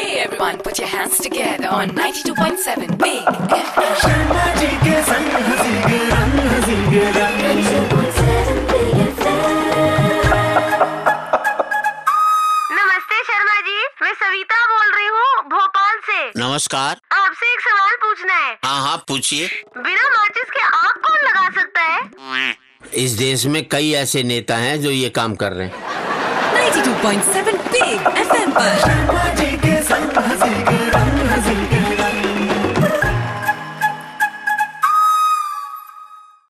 everyone, put your hands together on 92.7 Big FM. Sharmaji के संग हंसी रंग 92.7 Big FM। नमस्ते शर्मा जी, मैं सविता बोल रही हूँ भोपाल से। नमस्कार। आपसे एक सवाल पूछना है। हाँ पूछिए। बिना माचिस के आग कौन लगा सकता है? इस देश में कई ऐसे नेता हैं जो ये काम कर रहे हैं। 92.7 Big FM पर